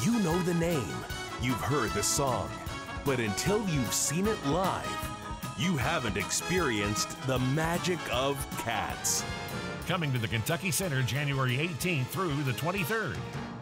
You know the name, you've heard the song, but until you've seen it live, you haven't experienced the magic of Cats. Coming to the Kentucky Center January 18th through the 23rd.